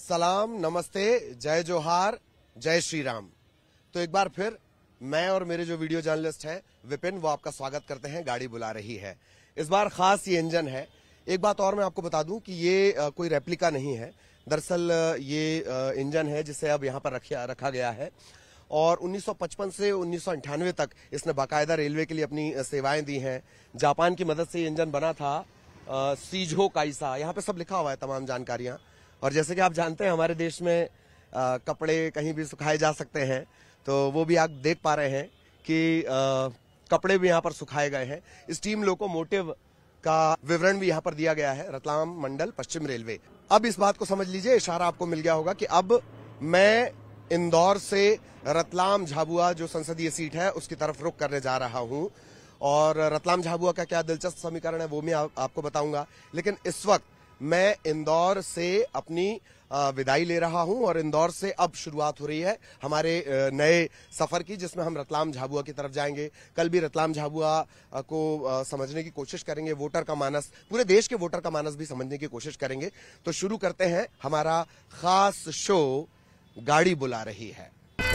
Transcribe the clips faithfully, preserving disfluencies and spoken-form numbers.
सलाम, नमस्ते, जय जोहार, जय श्री राम। तो एक बार फिर मैं और मेरे जो वीडियो जर्नलिस्ट हैं विपिन, वो आपका स्वागत करते हैं। गाड़ी बुला रही है। इस बार खास ये इंजन है। एक बात और मैं आपको बता दूं कि ये आ, कोई रेप्लिका नहीं है। दरअसल ये आ, इंजन है जिसे अब यहाँ पर रखा रखा गया है और उन्नीस सौ पचपन से उन्नीस सौ अंठानवे तक इसने बाकायदा रेलवे के लिए अपनी सेवाएं दी हैं। जापान की मदद से ये इंजन बना था, आ, सीजो काइसा, यहाँ पे सब लिखा हुआ है, तमाम जानकारियां। और जैसे कि आप जानते हैं हमारे देश में आ, कपड़े कहीं भी सुखाए जा सकते हैं, तो वो भी आप देख पा रहे हैं कि आ, कपड़े भी यहाँ पर सुखाए गए हैं। स्टीम लोकोमोटिव का विवरण भी यहाँ पर दिया गया है, रतलाम मंडल पश्चिम रेलवे। अब इस बात को समझ लीजिए, इशारा आपको मिल गया होगा कि अब मैं इंदौर से रतलाम झाबुआ जो संसदीय सीट है उसकी तरफ रुख करने जा रहा हूं। और रतलाम झाबुआ का क्या दिलचस्प समीकरण है वो मैं आप, आपको बताऊंगा। लेकिन इस वक्त मैं इंदौर से अपनी विदाई ले रहा हूं और इंदौर से अब शुरुआत हो रही है हमारे नए सफर की, जिसमें हम रतलाम झाबुआ की तरफ जाएंगे। कल भी रतलाम झाबुआ को समझने की कोशिश करेंगे, वोटर का मानस, पूरे देश के वोटर का मानस भी समझने की कोशिश करेंगे। तो शुरू करते हैं हमारा खास शो, गाड़ी बुला रही है।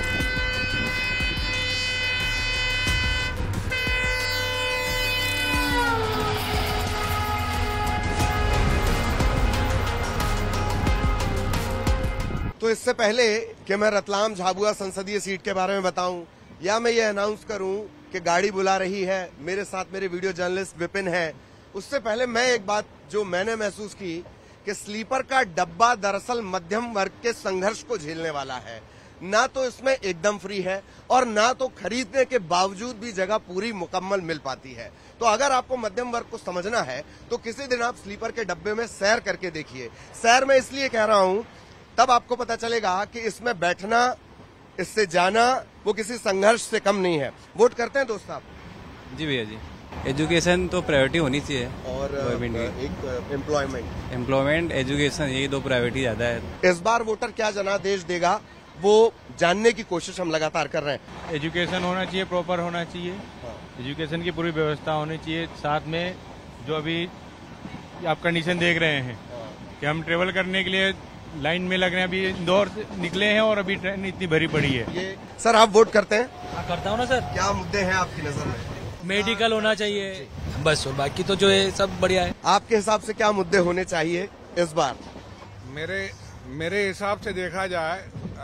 तो इससे पहले कि मैं रतलाम झाबुआ संसदीय सीट के बारे में बताऊं या मैं ये अनाउंस करूं कि गाड़ी बुला रही है, मेरे साथ मेरे वीडियो जर्नलिस्ट विपिन है, उससे पहले मैं एक बात जो मैंने महसूस की कि स्लीपर का डब्बा दरअसल मध्यम वर्ग के संघर्ष को झेलने वाला है। ना तो इसमें एकदम फ्री है और ना तो खरीदने के बावजूद भी जगह पूरी मुकम्मल मिल पाती है। तो अगर आपको मध्यम वर्ग को समझना है तो किसी दिन आप स्लीपर के डब्बे में सैर करके देखिए। सैर में इसलिए कह रहा हूं, तब आपको पता चलेगा कि इसमें बैठना, इससे जाना वो किसी संघर्ष से कम नहीं है। वोट करते हैं दोस्त आप? जी भैया जी। एजुकेशन तो प्रायोरिटी होनी चाहिए और एक एम्प्लॉयमेंट एम्प्लॉयमेंट एजुकेशन, यही दो प्रायोरिटी ज्यादा है। इस बार वोटर क्या जनादेश देगा वो जानने की कोशिश हम लगातार कर रहे हैं। एजुकेशन होना चाहिए, प्रॉपर होना चाहिए। हाँ। एजुकेशन की पूरी व्यवस्था होनी चाहिए। साथ में जो अभी आप कंडीशन देख रहे हैं, हाँ, कि हम ट्रेवल करने के लिए लाइन में लग रहे हैं। अभी इंदौर से निकले हैं और अभी ट्रेन इतनी भरी पड़ी है। ये सर आप वोट करते हैं? हाँ, करता हूँ ना सर। क्या मुद्दे हैं आपकी नजर में? मेडिकल होना चाहिए बस, और बाकी तो जो है सब बढ़िया है। आपके हिसाब से क्या मुद्दे होने चाहिए इस बार? मेरे मेरे हिसाब से देखा जाए,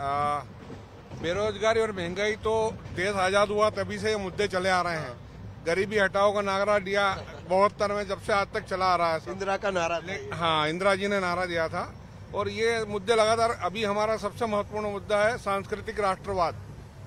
बेरोजगारी और महंगाई तो देश आजाद हुआ तभी से ये मुद्दे चले आ रहे हैं। गरीबी हटाओ का नारा दिया बहत्तर में, जब से आज तक चला आ रहा है। इंदिरा का नारा? हाँ, इंदिरा जी ने नारा दिया था। और ये मुद्दे लगातार, अभी हमारा सबसे महत्वपूर्ण मुद्दा है सांस्कृतिक राष्ट्रवाद।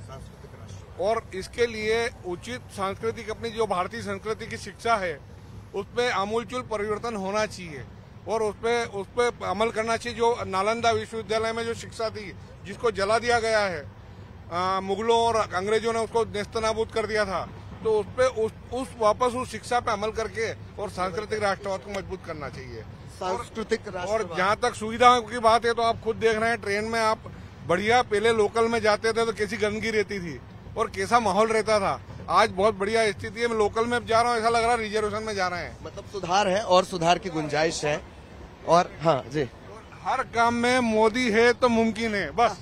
और इसके लिए उचित सांस्कृतिक, अपनी जो भारतीय संस्कृति की शिक्षा है उसमें आमूलचूल परिवर्तन होना चाहिए और उसपे उसपे अमल करना चाहिए। जो नालंदा विश्वविद्यालय में जो शिक्षा थी, जिसको जला दिया गया है, आ, मुगलों और अंग्रेजों ने उसको नेस्तनाबूद कर दिया था, तो उसपे उस, उस वापस उस शिक्षा पे अमल करके और सांस्कृतिक राष्ट्रवाद को मजबूत करना चाहिए। सांस्कृतिक और जहाँ तक सुविधाओं की बात है तो आप खुद देख रहे हैं, ट्रेन में आप बढ़िया, पहले लोकल में जाते थे तो कैसी गंदगी रहती थी और कैसा माहौल रहता था। आज बहुत बढ़िया स्थिति है। मैं लोकल में जा रहा हूँ, ऐसा लग रहा है रिजर्वेशन में जा रहे हैं। मतलब सुधार है और सुधार की गुंजाइश है। और हाँ जी, हर काम में मोदी है तो मुमकिन है, बस।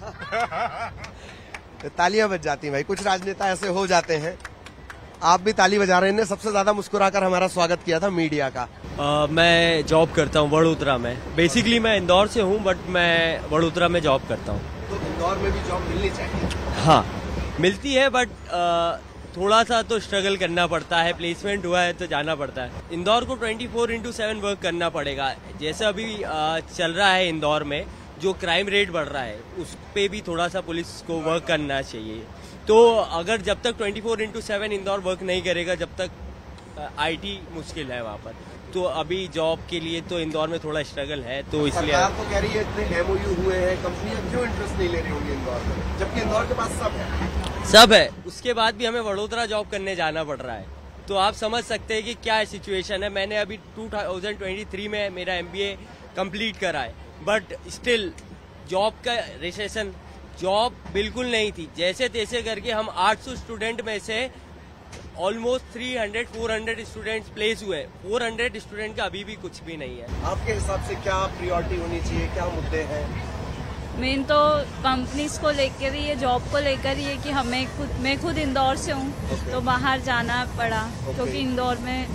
तालियां बज जाती हैं भाई, कुछ राजनेता ऐसे हो जाते हैं। आप भी ताली बजा रहे हैं। सबसे ज्यादा मुस्कुराकर हमारा स्वागत किया था मीडिया का। आ, मैं जॉब करता हूँ वडोदरा में। बेसिकली मैं इंदौर से हूँ बट मैं वडोदरा में जॉब करता हूँ। तो इंदौर में भी जॉब मिलनी चाहिए? हाँ, मिलती है बट थोड़ा सा तो स्ट्रगल करना पड़ता है। प्लेसमेंट हुआ है तो जाना पड़ता है। इंदौर को twenty four into seven work करना पड़ेगा। जैसे अभी आ, चल रहा है इंदौर में जो क्राइम रेट बढ़ रहा है, उस पे भी थोड़ा सा पुलिस को वर्क करना चाहिए। तो अगर जब तक twenty four into seven Indore work नहीं करेगा, जब तक आईटी मुश्किल है वहाँ पर। तो अभी जॉब के लिए तो इंदौर में थोड़ा स्ट्रगल है, तो इसलिए सरकार तो कह रही है इतने एमओयू हुए हैं, कंपनियां क्यों इंटरेस्ट नहीं ले रही होंगी इंदौर में, जबकि इंदौर के पास सब है। सब है, उसके बाद भी हमें वडोदरा जॉब करने जाना पड़ रहा है। तो आप समझ सकते हैं कि क्या सिचुएशन है। मैंने अभी टू थाउजेंड ट्वेंटी थ्री में मेरा एमबीए कंप्लीट करा है, बट स्टिल जॉब का रिसेशन, जॉब बिल्कुल नहीं थी। जैसे तैसे करके हम आठ सौ स्टूडेंट में से ऑलमोस्ट तीन सौ चार सौ स्टूडेंट्स प्लेस हुए। चार सौ स्टूडेंट का अभी भी कुछ भी नहीं है। आपके हिसाब से क्या प्रायोरिटी होनी चाहिए, क्या मुद्दे हैं? मेन तो कंपनीज को लेकर ही है, जॉब को लेकर ही है कि हमें खुद मैं खुद इंदौर से हूँ Okay. तो बाहर जाना पड़ा Okay. क्योंकि इंदौर में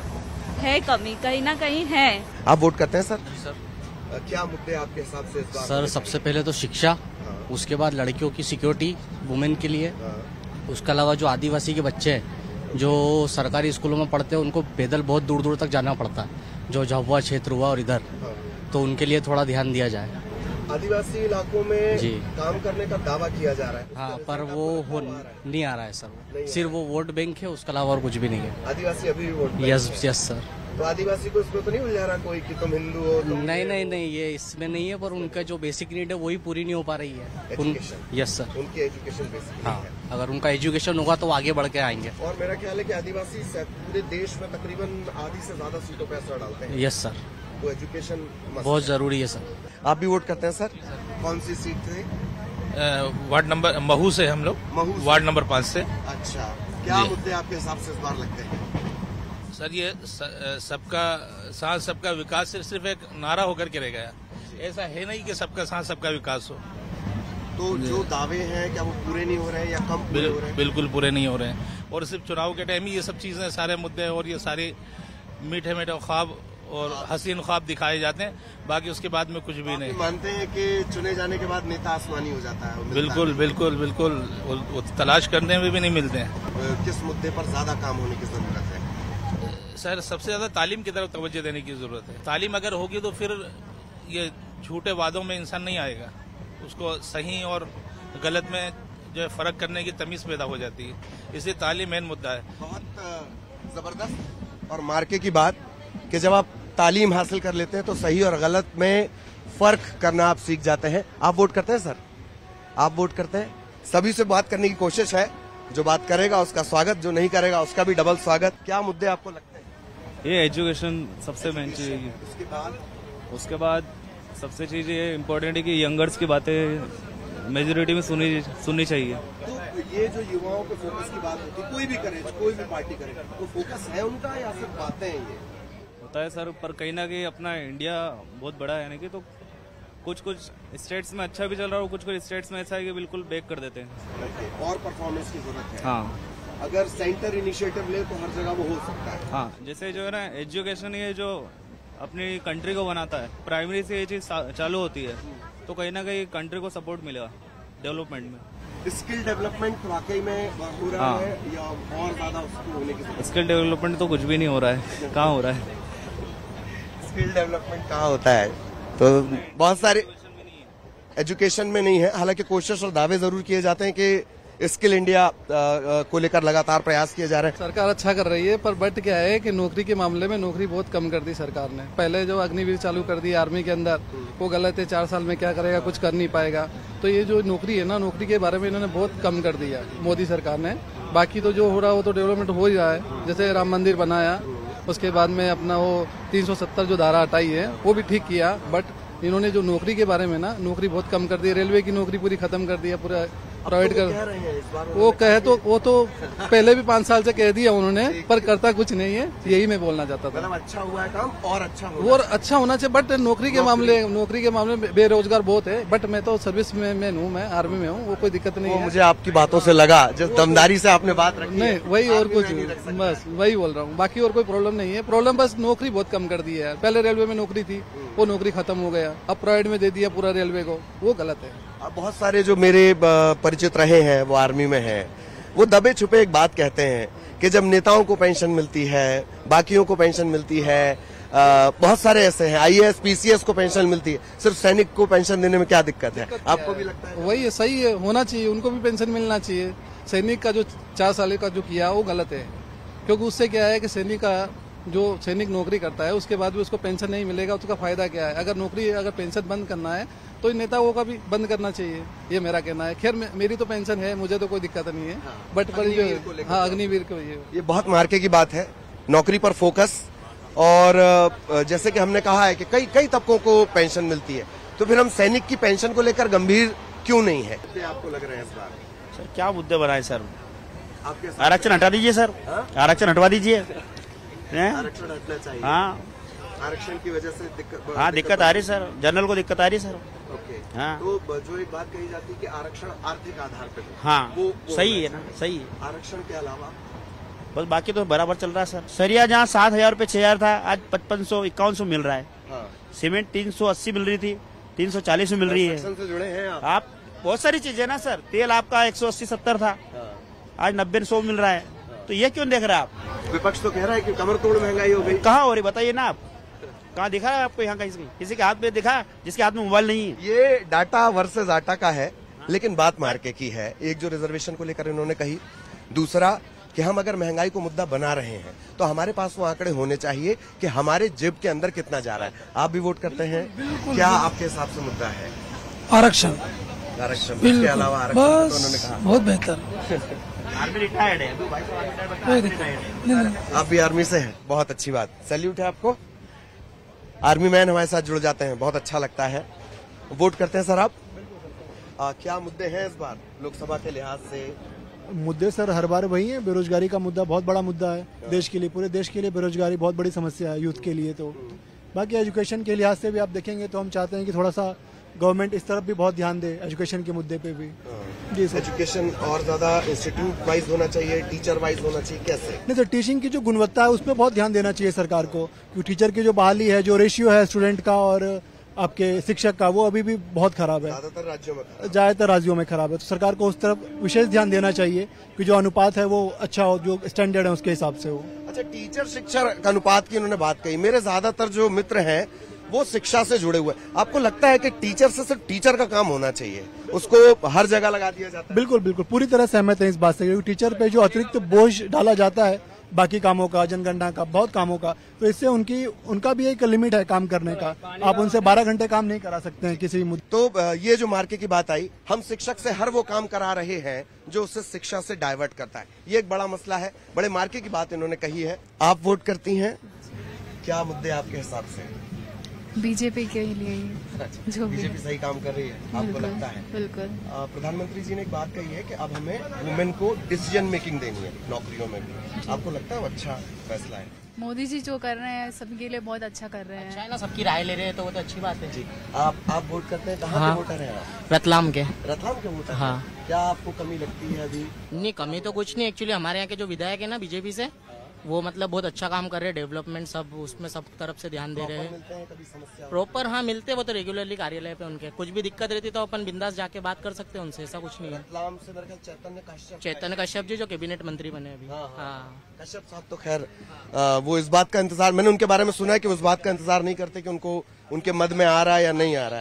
है कमी, कहीं ना कहीं है। आप वोट करते हैं सर? सर अ, क्या मुद्दे आपके हिसाब से इस बार सर सबसे पहले तो शिक्षा, हाँ। उसके बाद लड़कियों की सिक्योरिटी वुमेन के लिए, हाँ, उसके अलावा जो आदिवासी के बच्चे हैं जो सरकारी स्कूलों में पढ़ते हैं उनको पैदल बहुत दूर दूर तक जाना पड़ता है, जो झाबुआ क्षेत्र हुआ और इधर, हाँ। तो उनके लिए थोड़ा ध्यान दिया जाए। आदिवासी इलाकों में जी। काम करने का दावा किया जा रहा है, उसका हाँ, रिजल्ट पर आपको वो देखने हो को आ रहा है? नहीं आ रहा है सर, नहीं सिर्फ वो वोट बैंक है, उसके अलावा और कुछ भी नहीं है। आदिवासी अभी भी वोट बैंक यस है। Yes sir. तो आदिवासी को इसमें तो नहीं उलझा रहा कोई कि तुम हिंदू हो तुम नहीं नहीं नहीं, ये इसमें नहीं है, पर उनका जो बेसिक नीड है वही पूरी नहीं हो पा रही है। उन, Education. Yes sir. उनकी एजुकेशन बेसिकली हाँ, है। अगर उनका एजुकेशन होगा तो वो आगे बढ़ के आएंगे। और मेरा ख्याल है कि आदिवासी से- पूरे देश में तकरीबन आधी से ज्यादा सीटों पर असर डालते हैं, यस सर, तो एजुकेशन बहुत जरूरी है सर। आप भी वोट करते हैं सर? कौन सी सीट थे? वार्ड नंबर महू से हम लोग, महू से? वार्ड नंबर पाँच से। अच्छा, क्या जी। मुद्दे आपके हिसाब से इस बार लगते हैं? सर ये स- सबका साथ सबका विकास सिर्फ सिर्फ एक नारा होकर के रह गया, ऐसा है नहीं कि सबका साथ सबका विकास हो। तो जो दावे हैं क्या वो पूरे नहीं हो रहे हैं या कम पूरे बिल, हो रहे हैं? बिल्कुल पूरे नहीं हो रहे हैं, और सिर्फ चुनाव के टाइम ही ये सब चीजें, सारे मुद्दे और ये सारे मीठे मीठे ख्वाब और हसीन ख्वाब दिखाए जाते हैं, बाकी उसके बाद में कुछ भी आप नहीं। मानते हैं कि चुने जाने के बाद नेता आसमानी हो जाता है? वो मिलता बिल्कुल बिल्कुल बिल्कुल, वो, वो तलाश करने में भी नहीं मिलते हैं। नहीं। किस मुद्दे पर ज्यादा काम होने की जरूरत है? सर सबसे ज्यादा तालीम की तरफ तवज्जो देने की जरूरत है। तालीम अगर होगी तो फिर ये झूठे वादों में इंसान नहीं आएगा, उसको सही और गलत में जो है फर्क करने की तमीज पैदा हो जाती है, इसलिए तालीम मेन मुद्दा है। बहुत अ, जबरदस्त और मार्के की बात कि जब आप तालीम हासिल कर लेते हैं तो सही और गलत में फर्क करना आप सीख जाते हैं। आप वोट करते हैं सर? आप वोट करते हैं? सभी से बात करने की कोशिश है, जो बात करेगा उसका स्वागत, जो नहीं करेगा उसका भी डबल स्वागत। क्या मुद्दे आपको लगते हैं? ये एजुकेशन सबसे मेन चीज है। उसके बाद उसके बाद सबसे चीज ये इम्पोर्टेंट है कि यंगर्स की बातें मेजोरिटी में सुनी सुननी चाहिए। तो ये जो युवाओं के फोकस की बात होती है, कोई भी करे, कोई भी पार्टी करे, तो फोकस है उनका या सिर्फ बातें हैं ये? होता है सर, पर कहीं ना कहीं अपना इंडिया बहुत बड़ा है, यानी कि तो कुछ कुछ स्टेट्स में अच्छा भी चल रहा है और कुछ कुछ स्टेट्स में ऐसा है कि बिल्कुल बैक कर देते हैं। और परफॉर्मेंस की जरूरत है। हाँ अगर सेंटर इनिशिएटिव ले तो हर जगह वो हो सकता है। हाँ, जैसे जो है ना एजुकेशन, ये जो अपनी कंट्री को बनाता है, प्राइमरी से ये चीज चालू होती है तो कहीं ना कहीं कंट्री को सपोर्ट मिलेगा डेवलपमेंट में। स्किल डेवलपमेंट वाकई में हो रहा हाँ। है या और ज्यादा उसको होने की जरूरत है? स्किल डेवलपमेंट तो कुछ भी नहीं हो रहा है, कहाँ हो रहा है? स्किल डेवलपमेंट कहाँ होता है? तो बहुत सारे एजुकेशन में नहीं है, हालांकि कोशिश और दावे जरूर किए जाते हैं कि स्किल इंडिया को लेकर लगातार प्रयास किए जा रहे हैं। सरकार अच्छा कर रही है, पर बट क्या है कि नौकरी के मामले में नौकरी बहुत कम कर दी सरकार ने। पहले जो अग्निवीर चालू कर दी आर्मी के अंदर, वो गलत है, चार साल में क्या करेगा, कुछ कर नहीं पाएगा। तो ये जो नौकरी है ना, नौकरी के बारे में इन्होंने बहुत कम कर दिया मोदी सरकार ने। बाकी तो जो हो रहा है वो तो डेवलपमेंट हो ही रहा है, जैसे राम मंदिर बनाया, उसके बाद में अपना वो तीन सौ सत्तर जो धारा हटाई है वो भी ठीक किया। बट इन्होंने जो नौकरी के बारे में ना, नौकरी बहुत कम कर दी। रेलवे की नौकरी पूरी खत्म कर दिया, पूरा प्रोवाइड कर। वो कहे तो वो तो पहले भी पाँच साल से कह दिया उन्होंने, पर करता कुछ नहीं है, यही मैं बोलना चाहता था। मतलब अच्छा हुआ है काम और अच्छा वो और अच्छा होना चाहिए, बट नौकरी के मामले नौकरी के मामले में बेरोजगार बहुत है। बट मैं तो सर्विस में मैं हूँ, मैं आर्मी में हूँ, वो कोई दिक्कत नहीं वो है। मुझे आपकी बातों से लगा, जिस दमदारी से आपने बात रखी नहीं, है, वही और आर्मी कुछ में नहीं रख सकता। बस वही बोल रहा हूँ, बाकी और कोई प्रॉब्लम नहीं है। प्रॉब्लम बस नौकरी बहुत कम कर दी है। पहले रेलवे में नौकरी थी, वो नौकरी खत्म हो गया, अब प्राइवेट में दे दिया पूरा रेलवे को, वो गलत है। अब बहुत सारे जो मेरे अ, परिचित रहे हैं वो आर्मी में हैं, वो दबे छुपे एक बात कहते हैं कि जब नेताओं को पेंशन मिलती है, बाकियों को पेंशन मिलती है, आ, बहुत सारे ऐसे हैं, आईएएस पीसीएस को पेंशन मिलती है, सिर्फ सैनिक को पेंशन देने में क्या दिक्कत है? आपको भी लगता है? वही है, सही है, होना चाहिए, उनको भी पेंशन मिलना चाहिए। सैनिक का जो चार साल का जो किया वो गलत है, क्योंकि उससे क्या है कि सैनिक का जो सैनिक नौकरी करता है उसके बाद भी उसको पेंशन नहीं मिलेगा, उसका फायदा क्या है? अगर नौकरी अगर पेंशन बंद करना है तो नेताओं का भी बंद करना चाहिए, ये मेरा कहना है। खैर मेरी तो पेंशन है, मुझे तो कोई दिक्कत नहीं है, बट पर जो हाँ अग्निवीर को ये ये बहुत मार्के की बात है, नौकरी पर फोकस। और अ, जैसे कि हमने कहा है कि कई कई तबकों को पेंशन मिलती है, तो फिर हम सैनिक की पेंशन को लेकर गंभीर क्यों नहीं है? आपको लग रहा है इस बार? सर क्या मुद्दे बनाए सर? आपके आरक्षण हटा दीजिए सर, आरक्षण हटवा दीजिए। आरक्षण हटना चाहिए। हाँ, आरक्षण की वजह से दिक्कत हाँ दिक्कत आ रही सर, जनरल को दिक्कत आ रही सर। ओके, हाँ। तो जो एक बात कही जाती है कि आरक्षण आर्थिक आधार पर हो, हाँ वो, वो सही है ना, सही है। आरक्षण के अलावा बस बाकी तो बराबर चल रहा है सर। सरिया जहाँ सात हजार रूपये छह हजार था, आज पचपन सौ इक्यावन सौ मिल रहा है। हाँ। सीमेंट तीन सौ अस्सी मिल रही थी, तीन सौ चालीस में मिल रही है। से जुड़े हैं आप? आप बहुत सारी चीजें ना सर। तेल आपका एक सौ अस्सी सत्तर था, आज नब्बे सौ मिल रहा है। तो ये क्यों देख रहे हैं आप? विपक्ष तो कह रहा है कि कमर तोड़ महंगाई हो गई। कहाँ हो रही बताइए ना आप, कहाँ दिखा है आपको? यहाँ किसी किसी के हाथ में दिखा, जिसके हाथ में मोबाइल नहीं है? ये डाटा वर्सेस आटा का है, लेकिन बात मार्के की है। एक जो रिजर्वेशन को लेकर इन्होंने कही, दूसरा कि हम अगर महंगाई को मुद्दा बना रहे हैं तो हमारे पास वो आंकड़े होने चाहिए कि हमारे जेब के अंदर कितना जा रहा है। आप भी वोट करते हैं, क्या आपके हिसाब से मुद्दा है? आरक्षण। आरक्षण इसके अलावा आरक्षण तो उन्होंने कहा बहुत बेहतर। आर्मी रिटायर्ड है, अभी भाई साहब रिटायर्ड है। आप भी आर्मी से हैं, बहुत अच्छी बात, सैल्यूट है आपको। आर्मी मैन हमारे साथ जुड़ जाते हैं, बहुत अच्छा लगता है। वोट करते हैं सर आप? आ, क्या मुद्दे हैं इस बार लोकसभा के लिहाज से? मुद्दे सर हर बार वही है। बेरोजगारी का मुद्दा बहुत बड़ा मुद्दा है देश के लिए, पूरे देश के लिए बेरोजगारी बहुत बड़ी समस्या है यूथ के लिए। तो बाकी एजुकेशन के लिहाज से भी आप देखेंगे तो हम चाहते हैं कि थोड़ा सा गवर्नमेंट इस तरफ भी बहुत ध्यान दे, एजुकेशन के मुद्दे पे भी। जी सर। एजुकेशन और ज्यादा इंस्टीट्यूट वाइज होना चाहिए, टीचर वाइज होना चाहिए, कैसे? नहीं सर, टीचिंग की जो गुणवत्ता है उस पर बहुत ध्यान देना चाहिए सरकार को, क्योंकि टीचर की जो बहाली है, जो रेशियो है स्टूडेंट का और आपके शिक्षक का, वो अभी भी बहुत खराब है। ज्यादातर राज्यों में ज्यादातर राज्यों में खराब है। तो सरकार को उस तरफ विशेष ध्यान देना चाहिए कि जो अनुपात है वो अच्छा हो, जो स्टैंडर्ड है उसके हिसाब से हो। अच्छा, टीचर शिक्षक अनुपात की उन्होंने बात कही। मेरे ज्यादातर जो मित्र हैं वो शिक्षा से जुड़े हुए। आपको लगता है कि टीचर से सिर्फ टीचर का काम होना चाहिए, उसको हर जगह लगा दिया जाता है? बिल्कुल बिल्कुल, पूरी तरह सहमत है इस बात से, क्योंकि टीचर पे जो अतिरिक्त बोझ डाला जाता है बाकी कामों का, जनगणना का, बहुत कामों का, तो इससे उनकी उनका भी एक लिमिट है काम करने का। आप उनसे बारह घंटे काम नहीं करा सकते हैं किसी मुद्दे। तो ये जो मार्के की बात आई, हम शिक्षक से हर वो काम करा रहे हैं जो उसे शिक्षा से डाइवर्ट करता है, ये एक बड़ा मसला है। बड़े मार्के की बात इन्होंने कही है। आप वोट करती हैं, क्या मुद्दे आपके हिसाब से? बीजेपी के लिए जो बीजेपी सही काम कर रही है आपको लगता है? बिल्कुल। प्रधानमंत्री जी ने एक बात कही है कि अब हमें वुमेन को डिसीजन मेकिंग देनी है नौकरियों में भी। आपको लगता है अच्छा फैसला है? मोदी जी जो कर रहे हैं सबके लिए बहुत अच्छा कर रहे हैं। अच्छा है ना, सबकी राय ले रहे हैं तो वो तो अच्छी बात है। जी। आप आप वोट करते हैं, कहाँ हाँ, के वोटर हैं आप? रतलाम के। रतलाम के वोटर? हाँ। क्या आपको कमी लगती है अभी? नहीं, कमी तो कुछ नहीं। एक्चुअली हमारे यहाँ के जो विधायक है ना बीजेपी से, वो मतलब बहुत अच्छा काम कर रहे हैं, डेवलपमेंट सब उसमें सब तरफ से ध्यान दे रहे हैं। प्रॉपर हाँ मिलते हैं, वो तो रेगुलरली कार्यालय पे उनके। कुछ भी दिक्कत रहती तो अपन बिंदास जाके बात कर सकते हैं उनसे, ऐसा कुछ नहीं है। से मेरे ख्याल चैतन्य कश्यप चैतन्य कश्यप जी जो कैबिनेट मंत्री बने अभी। हाँ, कश्यप साहब तो खैर वो इस बात का इंतजार, मैंने उनके बारे में सुना है कि वो इस बात का इंतजार नहीं करते कि उनको उनके मद में आ रहा है या नहीं आ रहा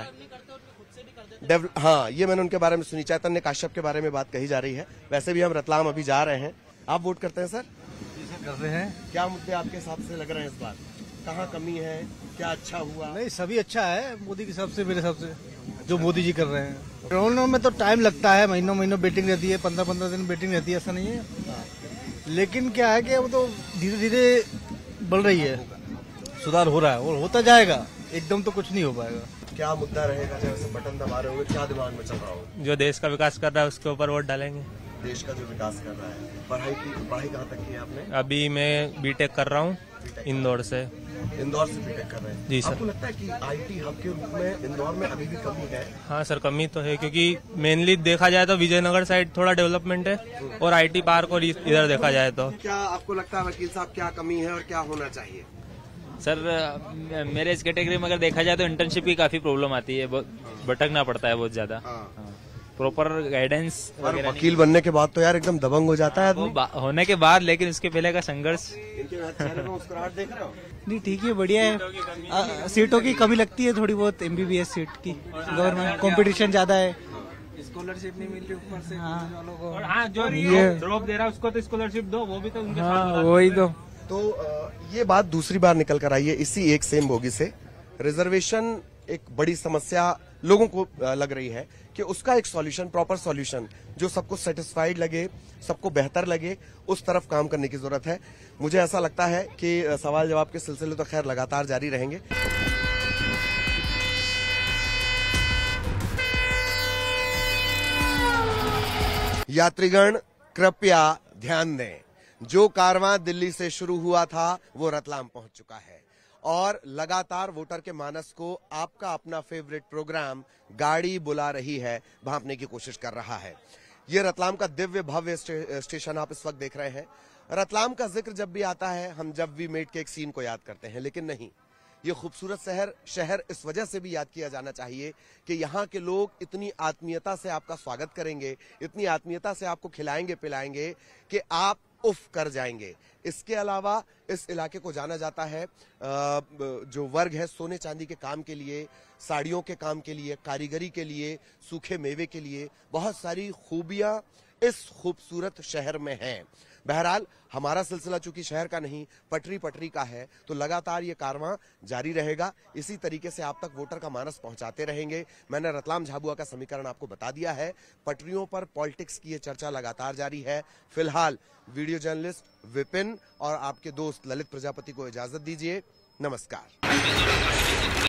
है। हाँ, ये मैंने उनके बारे में सुनी। चैतन्य कश्यप के बारे में बात कही जा रही है। वैसे भी हम रतलाम अभी जा रहे हैं। आप वोट करते हैं सर? कर रहे हैं। क्या मुद्दे आपके हिसाब से लग रहे हैं इस बार? कहाँ कमी है, क्या अच्छा हुआ? नहीं, सभी अच्छा है मोदी के हिसाब से, मेरे हिसाब से जो मोदी जी कर रहे हैं। ट्रेनों में तो टाइम लगता है, महीनों महीनों वेटिंग रहती है, पंद्रह पंद्रह दिन वेटिंग रहती है, ऐसा नहीं है। लेकिन क्या है कि वो तो धीरे धीरे बढ़ रही है, सुधार हो रहा है और होता जाएगा, एकदम तो कुछ नहीं हो पाएगा। क्या मुद्दा रहेगा जैसे बटन दबा रहे होंगे, क्या दिमाग में चल रहा होगा? जो देश का विकास कर रहा है उसके ऊपर वोट डालेंगे। देश का जो विकास कर रहा है। पढ़ाई की पढ़ाई कहाँ तक की है आपने? अभी मैं बीटेक कर रहा हूँ इंदौर से। इंदौर से बीटेक कर रहे हैं? जी सर। आपको लगता है कि आईटी हब के रूप में इंदौर में अभी भी कमी है? हाँ सर, कमी तो है, क्योंकि मेनली देखा जाए तो विजयनगर साइड थोड़ा डेवलपमेंट है और आईटी पार्क और इधर देखा जाए तो। क्या आपको लगता है वकील साहब क्या कमी है और क्या होना चाहिए? सर मेरे इस कैटेगरी में अगर देखा जाए तो इंटर्नशिप की काफी प्रॉब्लम आती है, भटकना पड़ता है बहुत ज्यादा। प्रॉपर गाइडेंस वकील बनने के बाद तो यार एकदम दबंग हो जाता है होने के बाद, लेकिन उसके पहले का संघर्ष। देख रहे हो? नहीं, ठीक है, बढ़िया है। आ, सीटों की कमी लगती है थोड़ी बहुत, एमबीबीएस सीट की। गवर्नमेंट कंपटीशन ज्यादा है, स्कॉलरशिप नहीं मिल रही ऊपर से। हाँ, और हाँ, जो ड्रॉप दे रहा है उसको तो स्कॉलरशिप दो, वो भी तो उनके हाँ, वही तो। तो ये बात दूसरी बार निकल कर आई है इसी एक सेम बोगी से। रिजर्वेशन एक बड़ी समस्या लोगों को लग रही है कि उसका एक सॉल्यूशन, प्रॉपर सॉल्यूशन जो सबको सेटिस्फाइड लगे, सबको बेहतर लगे, उस तरफ काम करने की जरूरत है। मुझे ऐसा लगता है कि सवाल जवाब के सिलसिले तो खैर लगातार जारी रहेंगे। यात्रीगण कृपया ध्यान दें, जो कारवां दिल्ली से शुरू हुआ था वो रतलाम पहुंच चुका है और लगातार वोटर के मानस को आपका अपना फेवरेट प्रोग्राम गाड़ी बुला रही है भांपने की कोशिश कर रहा है। ये रतलाम का दिव्य भव्य स्टे, स्टेशन आप इस वक्त देख रहे हैं। रतलाम का जिक्र जब भी आता है हम जब भी मेट के एक सीन को याद करते हैं, लेकिन नहीं, ये खूबसूरत शहर शहर इस वजह से भी याद किया जाना चाहिए कि यहाँ के लोग इतनी आत्मीयता से आपका स्वागत करेंगे, इतनी आत्मीयता से आपको खिलाएंगे पिलाएंगे कि आप उफ कर जाएंगे। इसके अलावा इस इलाके को जाना जाता है जो वर्ग है सोने चांदी के काम के लिए, साड़ियों के काम के लिए, कारीगरी के लिए, सूखे मेवे के लिए। बहुत सारी खूबियां इस खूबसूरत शहर में हैं। बहरहाल हमारा सिलसिला चूंकि शहर का नहीं पटरी पटरी का है, तो लगातार ये कारवां जारी रहेगा। इसी तरीके से आप तक वोटर का मानस पहुंचाते रहेंगे। मैंने रतलाम झाबुआ का समीकरण आपको बता दिया है। पटरियों पर पॉलिटिक्स की ये चर्चा लगातार जारी है। फिलहाल वीडियो जर्नलिस्ट विपिन और आपके दोस्त ललित प्रजापति को इजाजत दीजिए। नमस्कार।